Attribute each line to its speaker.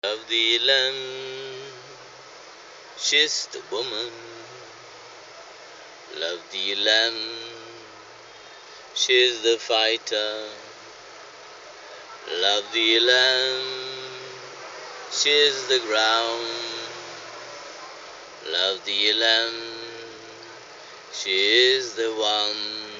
Speaker 1: Love the DLM, she's the woman. Love the DLM, she's the fighter. Love the DLM, she's the ground. Love the DLM, she is the one.